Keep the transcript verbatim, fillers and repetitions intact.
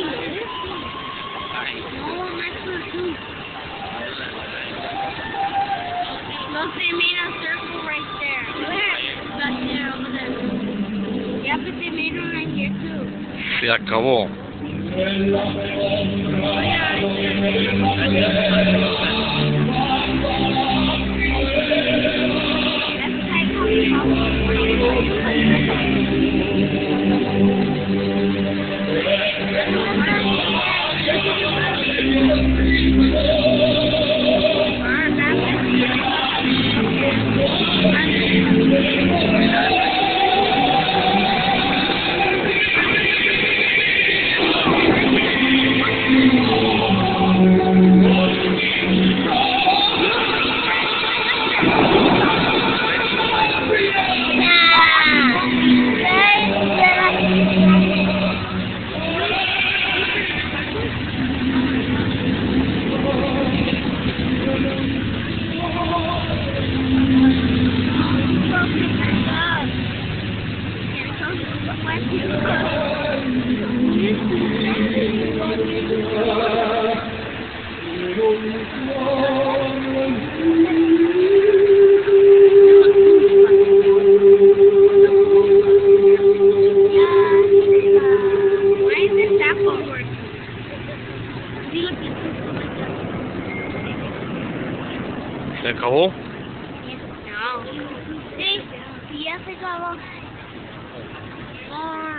Look, they made a circle right there. Where? Back there, over there. Yeah, but they made one right here too. Se acabó. ¿Se acabó? No. Sí, ya se acabó. Oh.